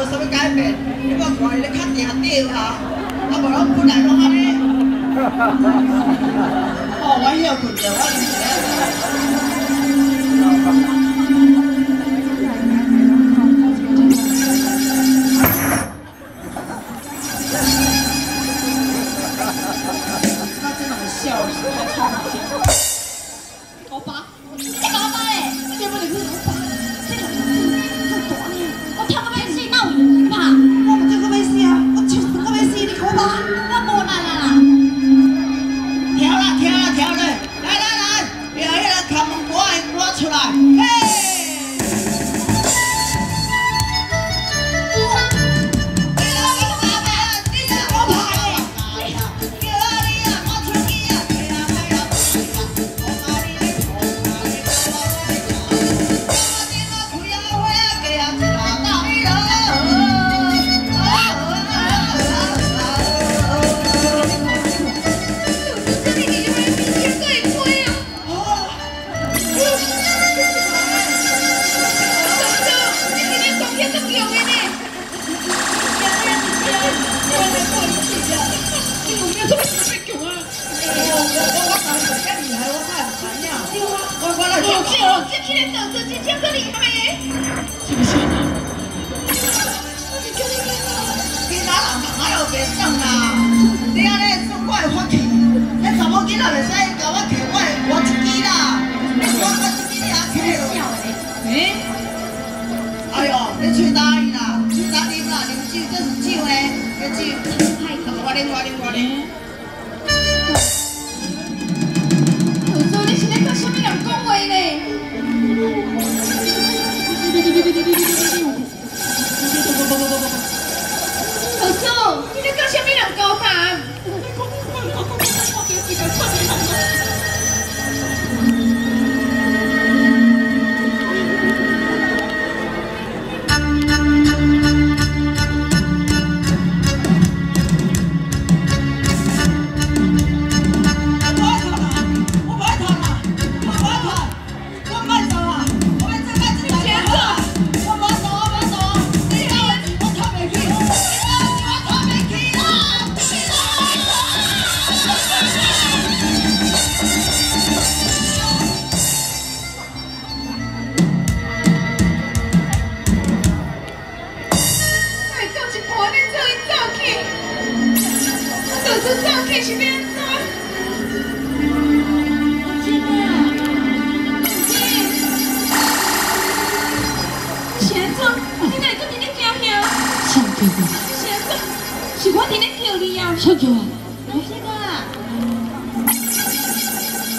什么改变？你我看伊咧较定定啊，啊无拢本来拢安尼。哦，我休困者，我啉那真的很笑，我爸，你在干嘛嘞？你别问你我爸，这个大呢，我跳到要死，哪有爸？我唔跳到要死啊，我跳到要死，你看我爸，我无力啦。跳啦跳啦跳啦，来来来，要迄个看门歌的歌出来，嘿！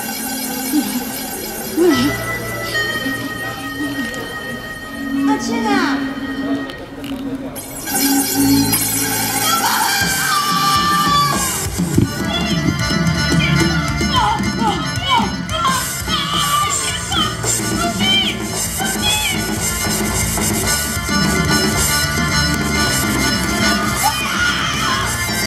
这个。